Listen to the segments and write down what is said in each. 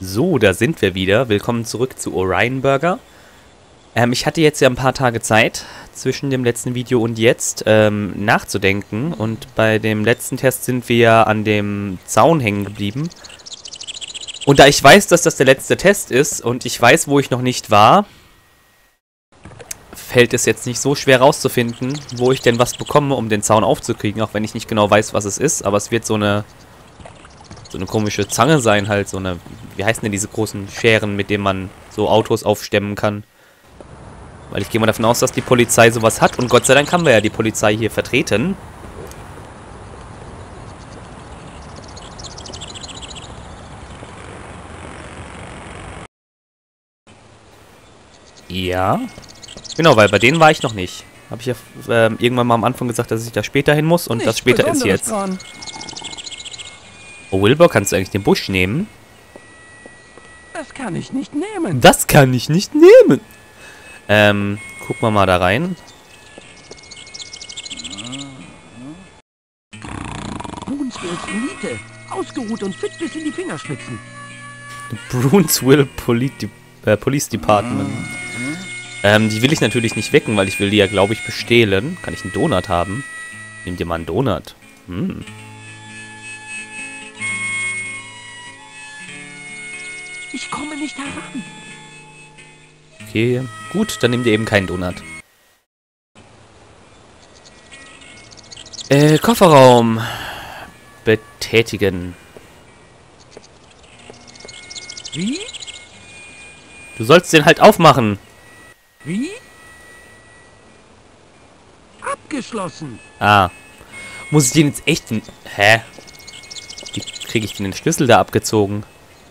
So, da sind wir wieder. Willkommen zurück zu Orion Burger. Ich hatte jetzt ja ein paar Tage Zeit zwischen dem letzten Video und jetzt nachzudenken. Und bei dem letzten Test sind wir ja an dem Zaun hängen geblieben. Und da ich weiß, dass das der letzte Test ist und ich weiß, wo ich noch nicht war, fällt es jetzt nicht so schwer rauszufinden, wo ich denn was bekomme, um den Zaun aufzukriegen. Auch wenn ich nicht genau weiß, was es ist. Aber es wird so eine komische Zange sein, halt so eine, wie heißen denn diese großen Scheren, mit denen man so Autos aufstemmen kann. Weil ich gehe mal davon aus, dass die Polizei sowas hat und Gott sei Dank haben wir ja die Polizei hier vertreten. Ja, genau, weil bei denen war ich noch nicht. Habe ich ja irgendwann mal am Anfang gesagt, dass ich da später hin muss und das später ist jetzt. Oh, Wilbur, kannst du eigentlich den Busch nehmen? Das kann ich nicht nehmen. Das kann ich nicht nehmen. Gucken wir mal da rein. Brunswills Elite. Ausgeruht und fit bis in die Fingerspitzen. Brunswill Police Department. Die will ich natürlich nicht wecken, weil ich will die ja, glaube ich, bestehlen. Kann ich einen Donut haben? Nimm dir mal einen Donut. Ich komme nicht heran. Okay, gut, dann nimm dir eben keinen Donut. Kofferraum. Betätigen. Wie? Du sollst den halt aufmachen. Wie? Abgeschlossen. Ah. Muss ich den jetzt echt... Hä? Wie kriege ich denn den Schlüssel da abgezogen?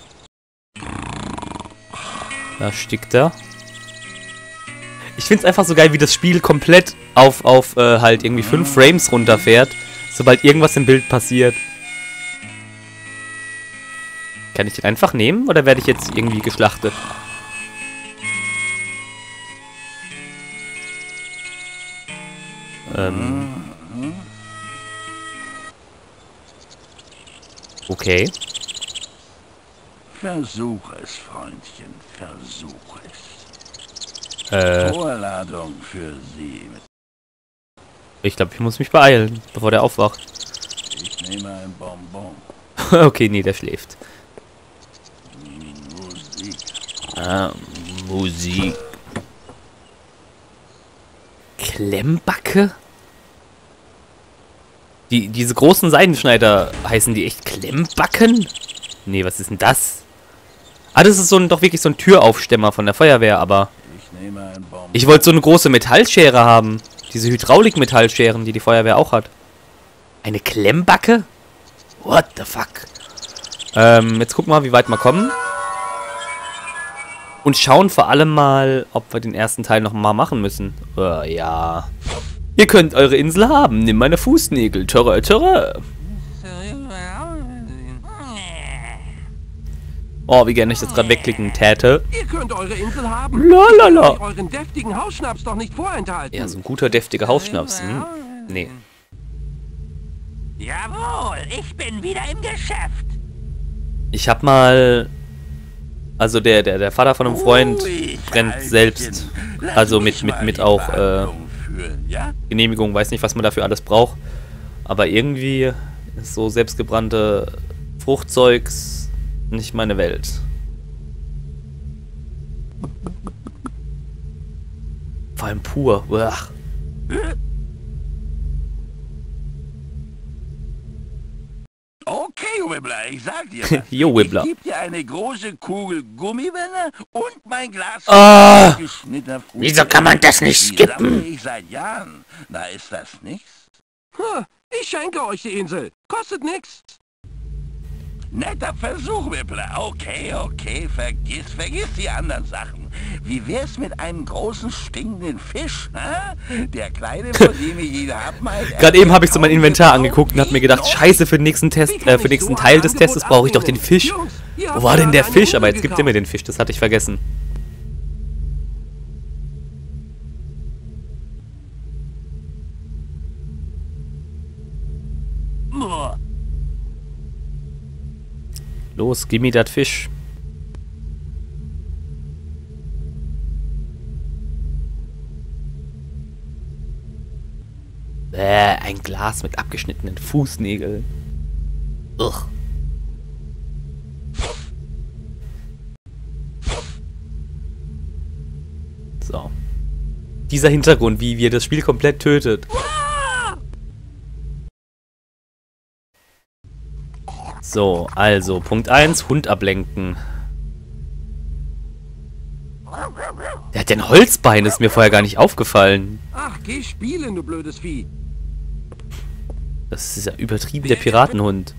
Da stickt er. Ich find's einfach so geil, wie das Spiel komplett auf halt irgendwie 5 Frames runterfährt, sobald irgendwas im Bild passiert. Kann ich den einfach nehmen oder werde ich jetzt irgendwie geschlachtet? Okay. Versuch es, Freundchen, versuch es. Vorladung für Sie. Ich glaube, ich muss mich beeilen, bevor der aufwacht. Ich nehme ein Bonbon. Okay, nee, der schläft. Musik. Musik. Klemmbacke? Diese großen Seidenschneider, heißen die echt Klemmbacken? Nee, was ist denn das? Ah, das ist doch wirklich so ein Türaufstemmer von der Feuerwehr, aber... Ich wollte so eine große Metallschere haben. Diese Hydraulik-Metallscheren, die die Feuerwehr auch hat. Eine Klemmbacke? What the fuck? Jetzt gucken wir mal, wie weit wir kommen. Und schauen vor allem mal, ob wir den ersten Teil noch mal machen müssen. Ja. Ihr könnt eure Insel haben. Nimm meine Fußnägel. Törre, törre. Oh, wie gerne ich das gerade wegklicken täte. Ihr könnt eure Insel haben. Lalala. Euren deftigen Hausschnaps doch nicht vorenthalten. Ja, so ein guter, deftiger Hausschnaps. Nee. Jawohl, ich bin wieder im Geschäft. Ich hab mal... Also der Vater von einem Freund brennt selbst. Also mit auch Genehmigung, weiß nicht, was man dafür alles braucht. Aber irgendwie ist so selbstgebrannte Fruchtzeugs nicht meine Welt. Vor allem pur. Uah. Okay, Wibbler, ich sag dir was. Jo, Wibbler. Ich geb dir eine große Kugel Gummibänder und mein Glas geschnittener Frucht. Wieso kann man das nicht Die sammle skippen? ich seit Jahren. Na, ist das nichts? Ich schenke euch die Insel. Kostet nix. Netter Versuch, Wippler. Okay, vergiss die anderen Sachen. Wie wär's mit einem großen stinkenden Fisch, hä? Der kleine, vor dem ich ihn hab, meint... Gerade eben habe ich so mein Inventar angeguckt und habe mir gedacht, scheiße, für den nächsten Test, für den nächsten Teil des Testes brauche ich doch den Fisch. Wo war denn der Fisch? Aber jetzt gibt er mir den Fisch, das hatte ich vergessen. Los, gimme dat Fisch. Ein Glas mit abgeschnittenen Fußnägeln. Ugh. So. Dieser Hintergrund, wie wir das Spiel komplett tötet. So, also, Punkt 1, Hund ablenken. Der hat ja ein Holzbein, ist mir vorher gar nicht aufgefallen. Ach, geh spielen, du blödes Vieh. Das ist ja übertrieben, der Piratenhund.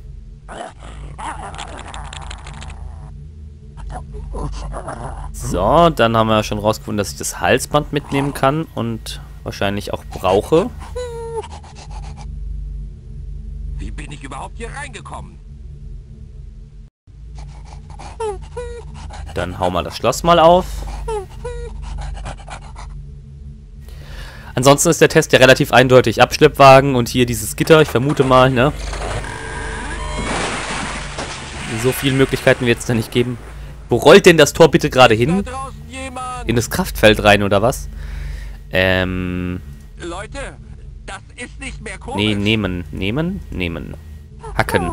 So, dann haben wir schon rausgefunden, dass ich das Halsband mitnehmen kann und wahrscheinlich auch brauche. Wie bin ich überhaupt hier reingekommen? Dann hau mal das Schloss mal auf. Ansonsten ist der Test ja relativ eindeutig. Abschleppwagen und hier dieses Gitter, ich vermute mal, ne? So viele Möglichkeiten wird es da nicht geben. Wo rollt denn das Tor bitte gerade hin? In das Kraftfeld rein, oder was? Leute, das ist nicht mehr komisch. Nee, nehmen. Hacken.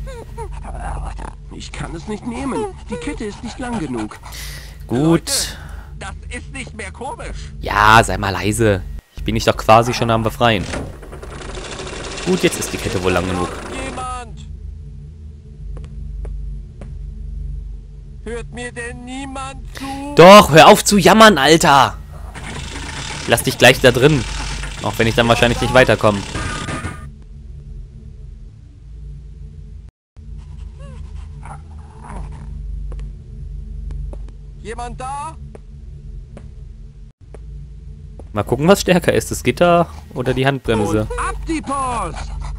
Ich kann es nicht nehmen. Die Kette ist nicht lang genug. Gut. Leute, das ist nicht mehr komisch. Ja, sei mal leise. Ich bin dich doch quasi schon am Befreien. Gut, jetzt ist die Kette wohl lang genug. Jemand? Hört mir denn niemand zu? Doch, hör auf zu jammern, Alter! Lass dich gleich da drin. Auch wenn ich dann wahrscheinlich nicht weiterkomme. Jemand da? Mal gucken, was stärker ist. Das Gitter oder die Handbremse. Und ab die Post!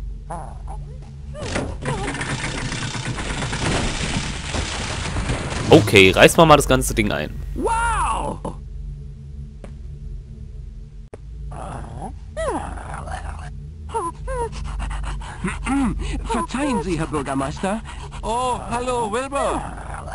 Okay, reißen wir mal das ganze Ding ein. Wow! Verzeihen Sie, Herr Bürgermeister. Oh, hallo, Wilbur.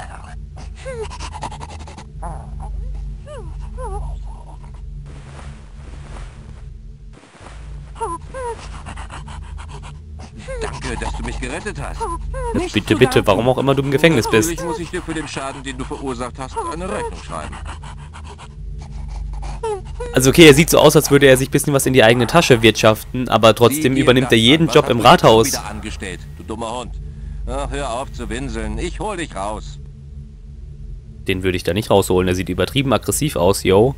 Danke, dass du mich gerettet hast. Bitte, bitte, warum auch immer du im Gefängnis bist. Natürlich muss ich dir für den Schaden, den du verursacht hast, eine Rechnung schreiben. Also okay, er sieht so aus, als würde er sich ein bisschen was in die eigene Tasche wirtschaften, aber trotzdem übernimmt er jeden Job im Rathaus. Wieder angestellt, du dummer Hund. Ach, hör auf zu winseln, ich hol dich raus. Den würde ich da nicht rausholen, der sieht übertrieben aggressiv aus, yo.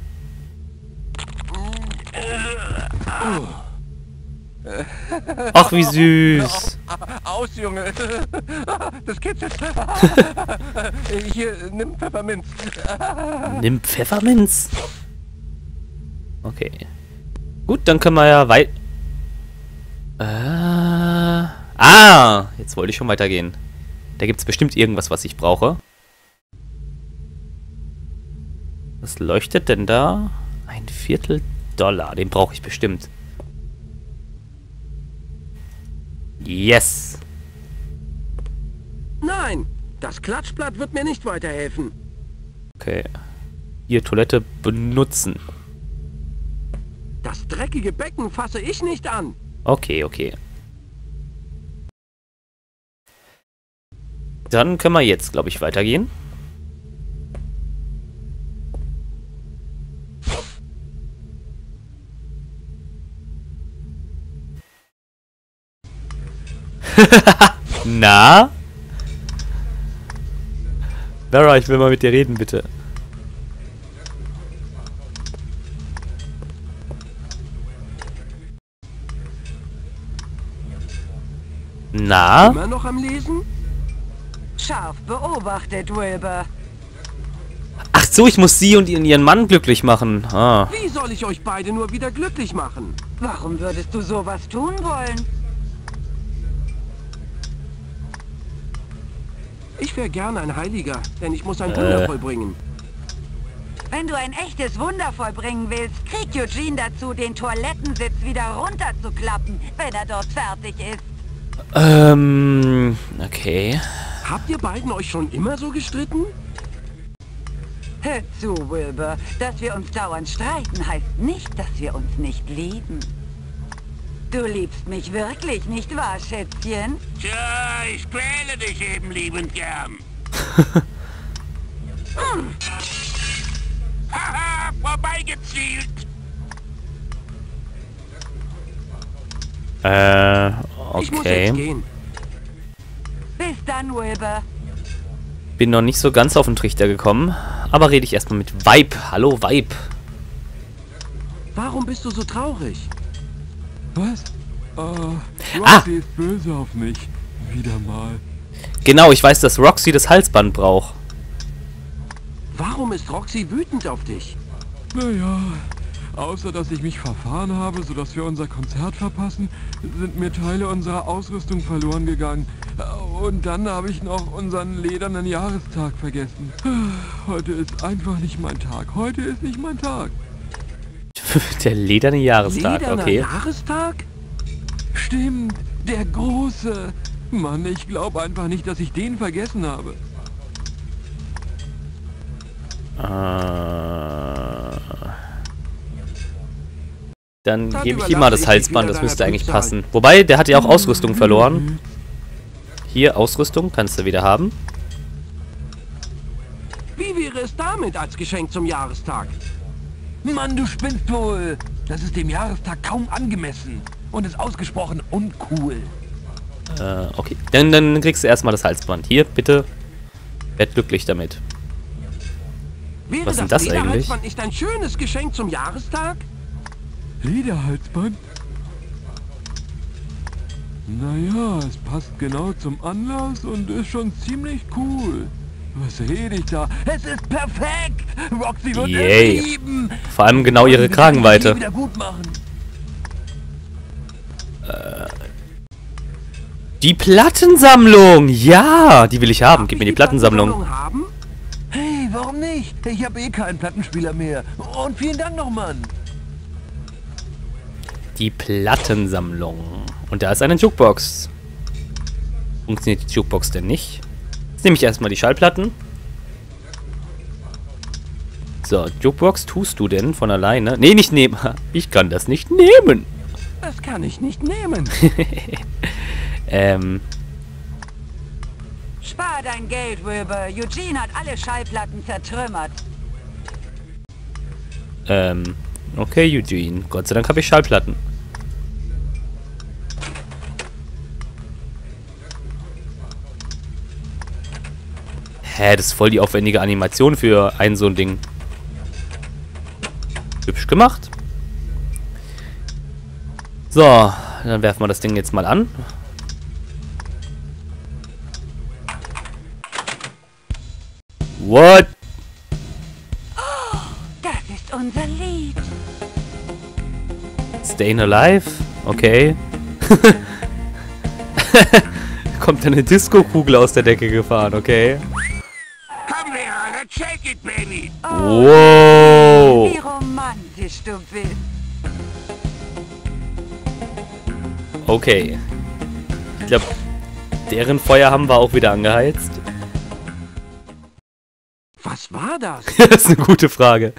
Ach, wie süß. Aus, Junge. Das kitzelt. Hier, nimm Pfefferminz. Nimm Pfefferminz? Okay. Gut, dann können wir ja weit... jetzt wollte ich schon weitergehen. Da gibt es bestimmt irgendwas, was ich brauche. Was leuchtet denn da? $1 $, den brauche ich bestimmt. Yes! Nein, das Klatschblatt wird mir nicht weiterhelfen. Okay. Hier, Toilette benutzen. Das dreckige Becken fasse ich nicht an. Okay, okay. Dann können wir jetzt, glaube ich, weitergehen. Na? Vera, ich will mal mit dir reden, bitte. Na? Immer noch am Lesen? Scharf beobachtet, Wilbur. Ach so, ich muss sie und ihren Mann glücklich machen. Ah. Wie soll ich euch beide nur wieder glücklich machen? Warum würdest du sowas tun wollen? Ich wäre gerne ein Heiliger, denn ich muss ein Wunder vollbringen. Wenn du ein echtes Wunder vollbringen willst, krieg Eugene dazu, den Toilettensitz wieder runterzuklappen, wenn er dort fertig ist. Okay. Habt ihr beiden euch schon immer so gestritten? Hör zu, Wilbur. Dass wir uns dauernd streiten, heißt nicht, dass wir uns nicht lieben. Du liebst mich wirklich, nicht wahr, Schätzchen? Tja, ich quäle dich eben liebend gern. Haha, vorbeigezielt. Ich muss jetzt Okay. gehen. Bis dann, Wilbur. Bin noch nicht so ganz auf den Trichter gekommen. Aber rede ich erstmal mit Vibe. Hallo, Vibe. Warum bist du so traurig? Was? Roxy ist böse auf mich. Wieder mal. Genau, ich weiß, dass Roxy das Halsband braucht. Warum ist Roxy wütend auf dich? Naja, außer dass ich mich verfahren habe, sodass wir unser Konzert verpassen, sind mir Teile unserer Ausrüstung verloren gegangen. Und dann habe ich noch unseren ledernen Jahrestag vergessen. Heute ist einfach nicht mein Tag. Heute ist nicht mein Tag. Der lederne Jahrestag, Lederner okay. Jahrestag? Stimmt, der große. Mann, ich glaube einfach nicht, dass ich den vergessen habe. Dann Dann gebe ich ihm überlasse mal das ich dich Halsband, wieder das müsste deiner eigentlich Prüfzeit. passen. Wobei, der hat ja auch Ausrüstung verloren. Hier, Ausrüstung, kannst du wieder haben. Wie wäre es damit als Geschenk zum Jahrestag? Mann, du spinnst wohl. Das ist dem Jahrestag kaum angemessen und ist ausgesprochen uncool. Okay. Dann kriegst du erstmal das Halsband. Hier, bitte. Werd glücklich damit. Wäre Was ist denn das Lederhalsband nicht ein schönes Geschenk zum Jahrestag? Lederhalsband? Naja, es passt genau zum Anlass und ist schon ziemlich cool. Was rede ich da? Es ist perfekt. Roxy wird Yay. es lieben. Vor allem genau ihre Wir werden Kragenweite. die wieder gut machen. Die Plattensammlung! Ja, die will ich haben. Gib mir die Ich Plattensammlung. haben? Hey, warum nicht? Ich habe eh keinen Plattenspieler mehr. Und vielen Dank noch, Mann. Die Plattensammlung. Und da ist eine Jukebox. Funktioniert die Jukebox denn nicht? Jetzt nehme ich erstmal die Schallplatten. So, Jukebox tust du denn von alleine? Nee, nicht nehmen. Ich kann das nicht nehmen. Das kann ich nicht nehmen. Spar dein Geld, Wilbur. Eugene hat alle Schallplatten zertrümmert. Okay, Eugene. Gott sei Dank habe ich Schallplatten. Hä, das ist voll die aufwendige Animation für ein so ein Ding. Hübsch gemacht. So, dann werfen wir das Ding jetzt mal an. What? Das ist unser Lied. Staying Alive? Okay. Kommt eine Disco-Kugel aus der Decke gefahren, okay. Komm her, let's shake it, baby. Wow. Wie romantisch du bist. Okay. Ich glaube, deren Feuer haben wir auch wieder angeheizt. Was war das? Das ist eine gute Frage.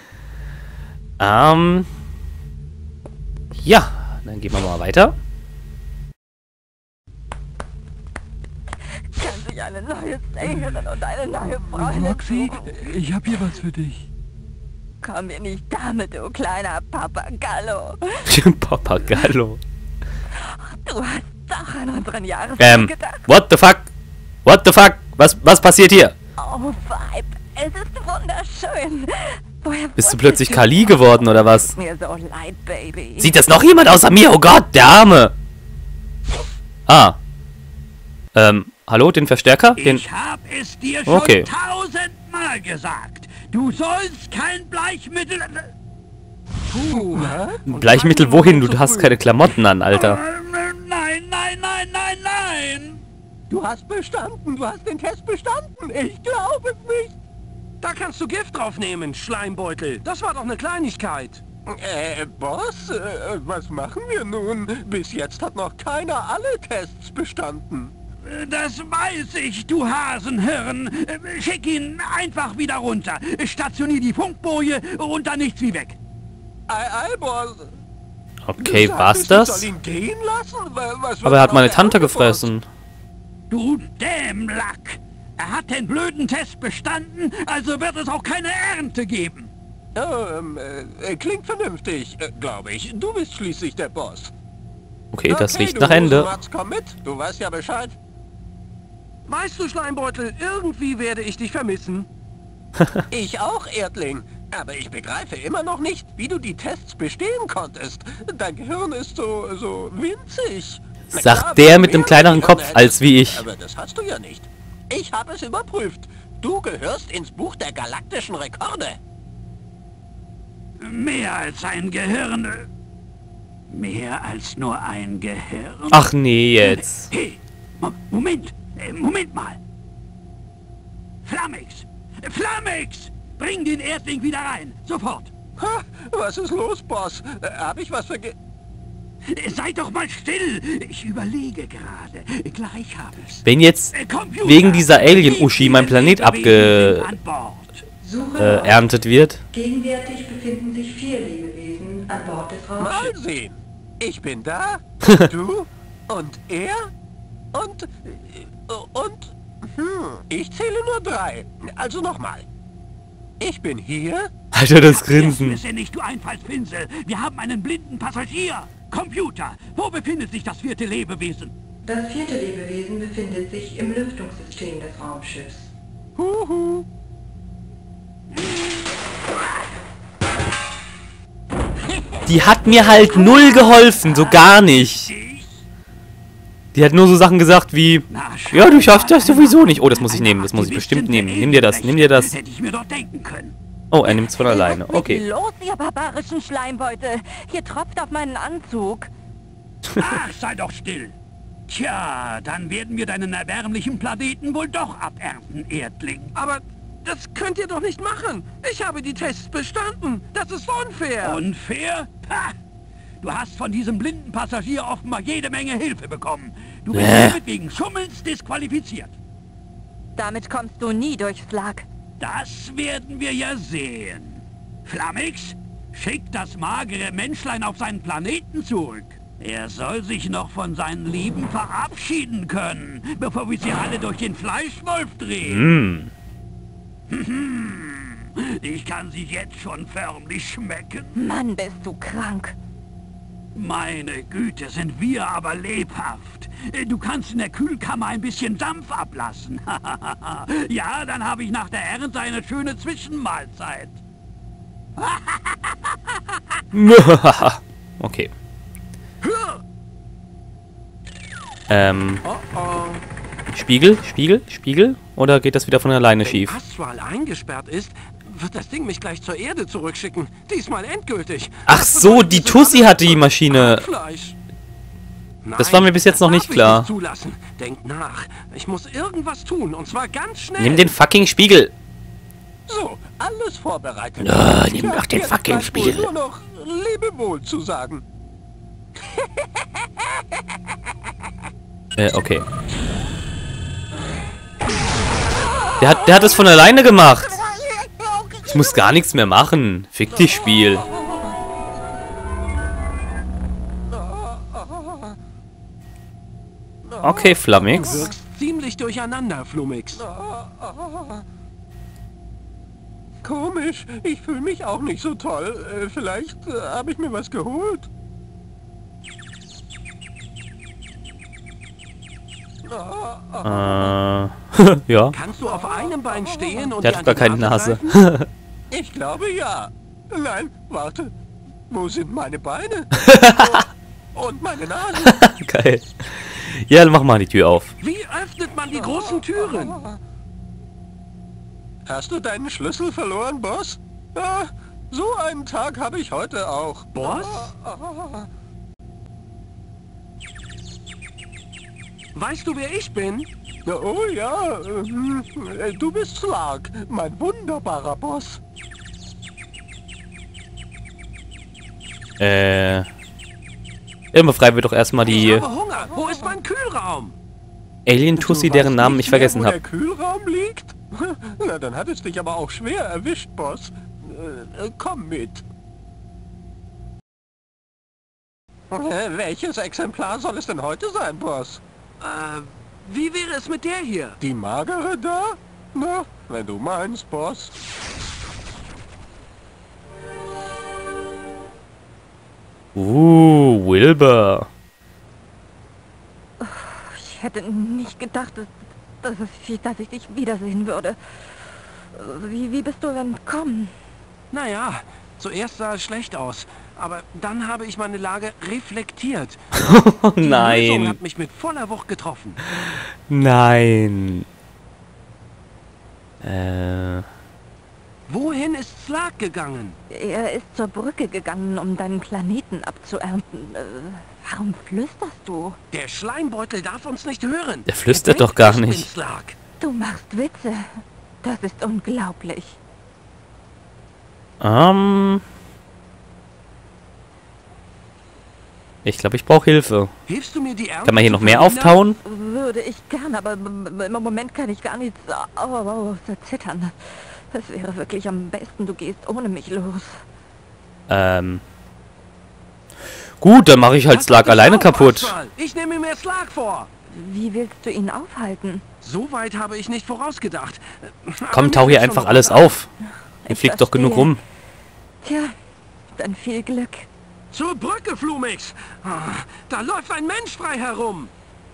Ja, dann gehen wir mal weiter. Kann sich eine neue Sängerin und eine neue Freundin Roxy, ich habe hier was für dich. Komm mir nicht damit, du kleiner Papagallo. Papagallo. Du hast doch an unseren Jahrestag gedacht. What the fuck? What the fuck? Was passiert hier? Oh, Vibe, es ist wunderschön. Woher Bist du wusstest plötzlich du Kali das? geworden oder was? Tut mir so leid, Baby. Sieht das noch jemand außer mir? Oh Gott, der Arme. Ah. Hallo, den Verstärker? Den. Ich hab es dir schon Okay. 1000-mal gesagt. Du sollst kein Bleichmittel... Bleichmittel wohin? Du hast keine Klamotten an, Alter. Nein, nein, nein, nein, nein. Du hast bestanden. Du hast den Test bestanden. Ich glaube es nicht. Da kannst du Gift draufnehmen, Schleimbeutel. Das war doch eine Kleinigkeit. Boss, was machen wir nun? Bis jetzt hat noch keiner alle Tests bestanden. Das weiß ich, du Hasenhirn. Schick ihn einfach wieder runter. Stationier die Funkboje und dann nichts wie weg. Ei, Boss. Okay, Du war's sagtest, das? ich soll ihn gehen lassen? Was Aber er hat wird meine noch Tante aufgepasst? gefressen. Du Dämlack! Er hat den blöden Test bestanden, also wird es auch keine Ernte geben. Klingt vernünftig, glaube ich. Du bist schließlich der Boss. Okay, das Okay, riecht du nach Ende. Rosenmatz, komm mit. Du weißt ja Bescheid. Weißt du, Schleimbeutel, irgendwie werde ich dich vermissen. Ich auch, Erdling. Aber ich begreife immer noch nicht, wie du die Tests bestehen konntest. Dein Gehirn ist so winzig. Na Sagt klar, der wenn mit du dem mehr kleineren Gehirn Kopf als hättest. wie ich. Aber das hast du ja nicht. Ich habe es überprüft. Du gehörst ins Buch der galaktischen Rekorde. Mehr als ein Gehirn. Mehr als nur ein Gehirn. Ach nee, jetzt. Hey, Moment mal. Flammix! Flammix! Bring den Erdling wieder rein, sofort! Ha, was ist los, Boss? Hab ich was vergessen? Sei doch mal still! Ich überlege gerade. Gleich hab ich's. Wenn jetzt Computer, wegen dieser Alien-Uschi mein Planet Lebewesen sind an Bord. abgeerntet wird. Gegenwärtig befinden sich 4 Lebewesen an Bord des Mal Raumschiffs. sehen. Ich bin da, du und er und ich zähle nur 3. Also nochmal. Ich bin hier. Alter, das Das Grinsen. ist ja nicht, du Einfallspinsel. Wir haben einen blinden Passagier. Computer, wo befindet sich das 4. Lebewesen? Das 4. Lebewesen befindet sich im Lüftungssystem des Raumschiffs. Huhu. Die hat mir halt null geholfen, so gar nicht. Die hat nur so Sachen gesagt wie, ja, du schaffst das sowieso nicht. Oh, das muss ich nehmen, das muss ich bestimmt nehmen. Nimm dir das, nimm dir das. Hätte ich mir doch denken können. Oh, er nimmt's von alleine. Okay. Los, ihr barbarischen Schleimbeutel. Hier tropft auf meinen Anzug. Ach, sei doch still. Tja, dann werden wir deinen erbärmlichen Planeten wohl doch abernten, Erdling. Aber das könnt ihr doch nicht machen. Ich habe die Tests bestanden. Das ist unfair. Unfair? Ha! Du hast von diesem blinden Passagier offenbar jede Menge Hilfe bekommen. Du bist damit wegen Schummels disqualifiziert. Damit kommst du nie durchs Flak. Das werden wir ja sehen. Flammix, schick das magere Menschlein auf seinen Planeten zurück. Er soll sich noch von seinen Lieben verabschieden können, bevor wir sie alle durch den Fleischwolf drehen. Ich kann sie jetzt schon förmlich schmecken. Mann, bist du krank. Meine Güte, sind wir aber lebhaft. Du kannst in der Kühlkammer ein bisschen Dampf ablassen. Ja, dann habe ich nach der Ernte eine schöne Zwischenmahlzeit. Okay. Spiegel? Spiegel? Spiegel? Oder geht das wieder von alleine schief? Wenn Astral eingesperrt ist, wird das Ding mich gleich zur Erde zurückschicken. Diesmal endgültig. Ach Das so, bedeutet, die wir sind Tussi alle hatte die Maschine. Fleisch. Das war mir bis jetzt noch nicht das darf ich klar. nicht zulassen. Denk nach. Ich muss irgendwas tun, und zwar ganz schnell. Nimm den fucking Spiegel. So, alles vorbereitet. Nimm doch den jetzt fucking bleibt wohl Spiegel. nur noch Lebewohl zu sagen. Okay. Der hat es von alleine gemacht. Ich muss gar nichts mehr machen. Fick dich, Spiel. Okay, Du Flammix. wirkst ziemlich durcheinander, Flumix. Komisch, ich fühle mich auch nicht so toll. Vielleicht habe ich mir was geholt. Ja. Kannst du auf einem Bein stehen und Der dir hat an gar die keine Nase. greifen? Ich glaube ja. Nein, warte. Wo sind meine Beine? Und meine Nase? Geil. Ja, dann mach mal die Tür auf. Wie öffnet man die großen Türen? Hast du deinen Schlüssel verloren, Boss? Ah, so einen Tag habe ich heute auch. Boss? Weißt du, wer ich bin? Oh ja, du bist Slark, mein wunderbarer Boss. Immer frei wird doch erstmal Ich die habe Hunger. Wo ist mein Kühlraum? Alien-Tussi, Du deren weißt Namen nicht ich vergessen mehr, wo habe. der Kühlraum liegt? Na, dann hat es dich aber auch schwer erwischt, Boss. Komm mit. Welches Exemplar soll es denn heute sein, Boss? Wie wäre es mit der hier? Die magere da? Na, wenn du meinst, Boss. Wilbur. Ich hätte nicht gedacht, dass ich dich wiedersehen würde. Wie bist du entkommen? Naja, zuerst sah es schlecht aus. Aber dann habe ich meine Lage reflektiert. Oh Die Lösung nein. hat mich mit voller Wucht getroffen. Nein. Wohin ist Slark gegangen? Er ist zur Brücke gegangen, um deinen Planeten abzuernten. Warum flüsterst du? Der Schleimbeutel darf uns nicht hören. Der flüstert doch gar Ich bin nicht. Slark. Du machst Witze. Das ist unglaublich. Ich glaube, ich brauche Hilfe. Hilfst du mir die Ernte Kann man hier zu noch mehr verhindern? auftauen? Würde ich gern, aber im Moment kann ich gar nichts außer zittern. Es wäre wirklich am besten, du gehst ohne mich los. Gut, dann mache ich halt Pass Slark auf dich alleine auf, kaputt. Pascal. Ich nehme mir Slark vor. Wie willst du ihn aufhalten? So weit habe ich nicht vorausgedacht. Komm, tauch hier einfach alles auf. Hier fliegt doch genug rum. Tja, dann viel Glück. Zur Brücke, Flumix. Da läuft ein Mensch frei herum.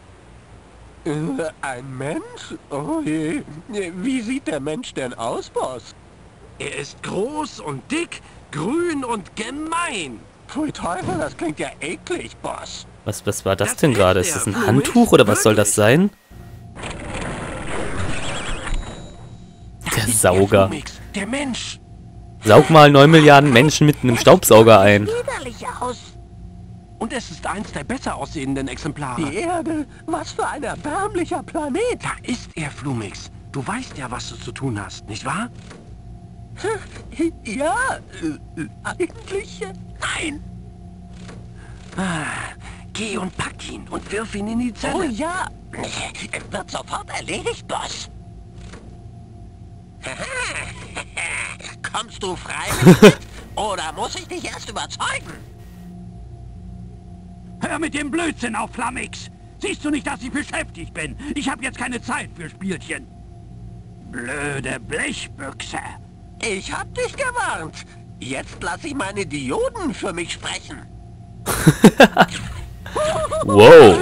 Ein Mensch? Oh je. Wie sieht der Mensch denn aus, Boss? Er ist groß und dick, grün und gemein. Pfui Teufel, das klingt ja eklig, Boss. Was war das Das denn ist gerade? der Ist das ein Flumix? Handtuch oder was soll das sein? Der Ist Sauger. Flumix, der Mensch. Saug mal 9 Milliarden Menschen mit einem Staubsauger ein. Widerlich aus. Und es ist eins der besser aussehenden Exemplare. Die Erde, was für ein erbärmlicher Planet. Da ist er, Flumix. Du weißt ja, was du zu tun hast, nicht wahr? Ja, eigentlich. Nein. Geh und pack ihn und wirf ihn in die Zelle. Oh ja. Wird sofort erledigt, Boss. Kommst du freiwillig mit? Oder muss ich dich erst überzeugen? Hör mit dem Blödsinn auf, Flamix! Siehst du nicht, dass ich beschäftigt bin? Ich habe jetzt keine Zeit für Spielchen. Blöde Blechbüchse. Ich hab dich gewarnt. Jetzt lass ich meine Dioden für mich sprechen. Wow.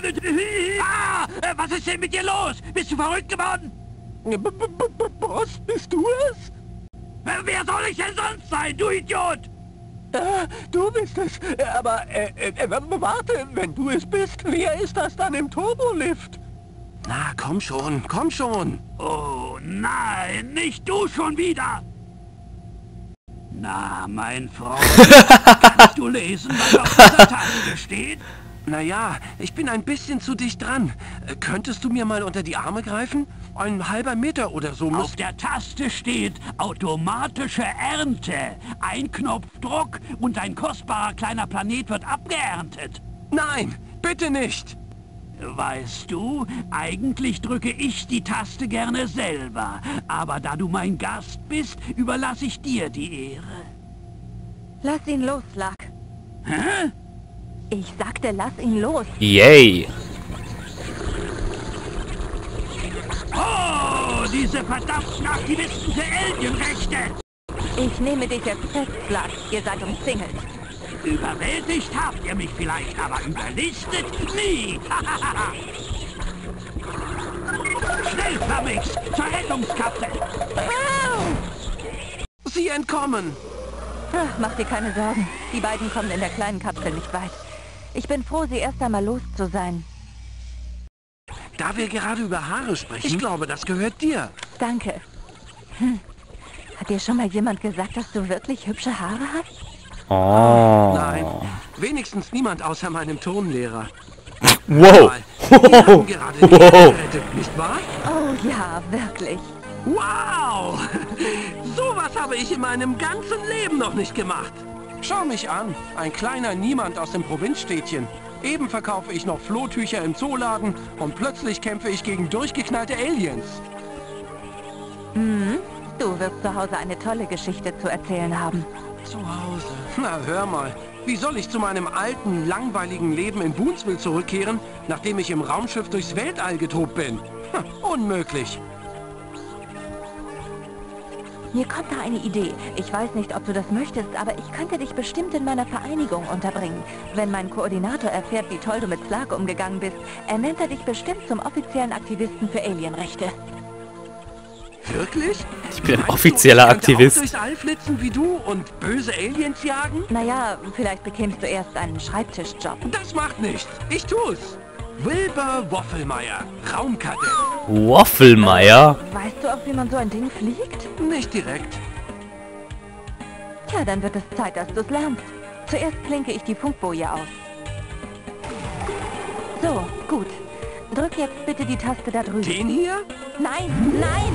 Was ist denn mit dir los? Bist du verrückt geworden? Boss, bist du es? Wer soll ich denn sonst sein, du Idiot? Du bist es. Aber warte, wenn du es bist, wer ist das dann im Turbolift? Na, komm schon, komm schon. Oh nein, nicht du schon wieder! Na, mein Freund, kannst du lesen, was auf dieser Taste steht? Naja, ich bin ein bisschen zu dicht dran. Könntest du mir mal unter die Arme greifen? Ein halber Meter oder so muss... Auf der Taste steht automatische Ernte. Ein Knopfdruck und ein kostbarer kleiner Planet wird abgeerntet. Nein, bitte nicht! Weißt du, eigentlich drücke ich die Taste gerne selber. Aber da du mein Gast bist, überlasse ich dir die Ehre. Lass ihn los, Slark. Hä? Ich sagte, lass ihn los. Yay. Oh, diese verdammten Aktivisten für Alienrechte! Ich nehme dich jetzt fest, Slark. Ihr seid umzingelt. Überwältigt habt ihr mich vielleicht, aber überlistet nie! Schnell, Flamix, zur Rettungskapsel! Sie entkommen! Ach, mach dir keine Sorgen. Die beiden kommen in der kleinen Kapsel nicht weit. Ich bin froh, sie erst einmal los zu sein. Da wir gerade über Haare sprechen, ich glaube, das gehört dir. Danke. Hat dir schon mal jemand gesagt, dass du wirklich hübsche Haare hast? Oh. Nein, wenigstens niemand außer meinem Turnlehrer. Wow. Wir haben gerade die Erde gerettet, nicht wahr? Oh ja, wirklich. Wow! Sowas habe ich in meinem ganzen Leben noch nicht gemacht. Schau mich an, ein kleiner Niemand aus dem Provinzstädtchen. Eben verkaufe ich noch Flohtücher im Zooladen und plötzlich kämpfe ich gegen durchgeknallte Aliens. Du wirst zu Hause eine tolle Geschichte zu erzählen haben. Zu Hause? Na, hör mal. Wie soll ich zu meinem alten, langweiligen Leben in Boonsville zurückkehren, nachdem ich im Raumschiff durchs Weltall getobt bin? Unmöglich. Mir kommt da eine Idee. Ich weiß nicht, ob du das möchtest, aber ich könnte dich bestimmt in meiner Vereinigung unterbringen. Wenn mein Koordinator erfährt, wie toll du mit Clark umgegangen bist, ernennt er dich bestimmt zum offiziellen Aktivisten für Alienrechte. Wirklich? Ich bin ein offizieller Aktivist. Auch durchs All flitzen wie du und böse Aliens jagen? Naja, vielleicht bekämst du erst einen Schreibtischjob. Das macht nichts. Ich tu's. Wilbur Waffelmeier, Raumkadett. Waffelmeier? Weißt du auch, wie man so ein Ding fliegt? Nicht direkt. Tja, dann wird es Zeit, dass du es lernst. Zuerst klinke ich die Funkboje aus. So, gut. Drück jetzt bitte die Taste da drüben. Den hier? Nein, nein!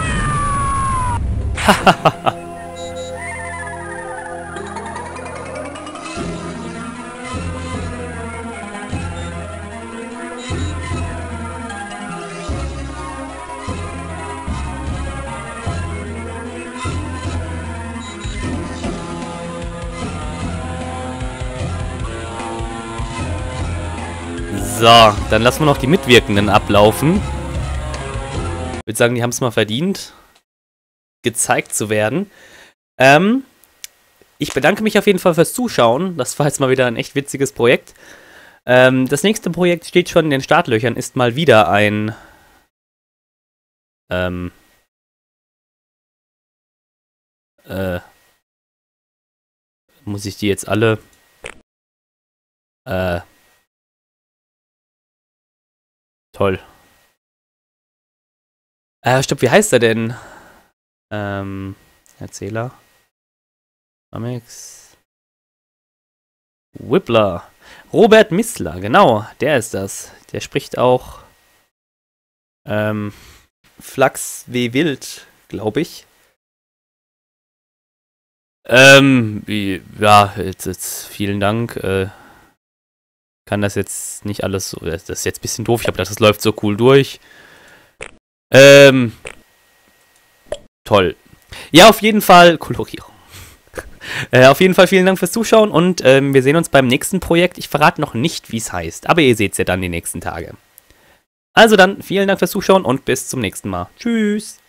So, dann lassen wir noch die Mitwirkenden ablaufen. Ich würde sagen, die haben es mal verdient, gezeigt zu werden. Ich bedanke mich auf jeden Fall fürs Zuschauen. Das war jetzt mal wieder ein echt witziges Projekt. Das nächste Projekt steht schon in den Startlöchern, ist mal wieder ein... muss ich die jetzt alle... Toll. Stopp, wie heißt er denn? Erzähler. Comics. Whippler. Robert Missler, genau, der ist das. Der spricht auch Flachs wie wild, glaube ich. Ja, jetzt vielen Dank. Kann das jetzt nicht alles so. Das ist jetzt ein bisschen doof. Ich habe gedacht, das läuft so cool durch. Toll. Ja, auf jeden Fall. Kolorierung. Auf jeden Fall vielen Dank fürs Zuschauen und wir sehen uns beim nächsten Projekt. Ich verrate noch nicht, wie es heißt, aber ihr seht es ja dann die nächsten Tage. Also dann, vielen Dank fürs Zuschauen und bis zum nächsten Mal. Tschüss.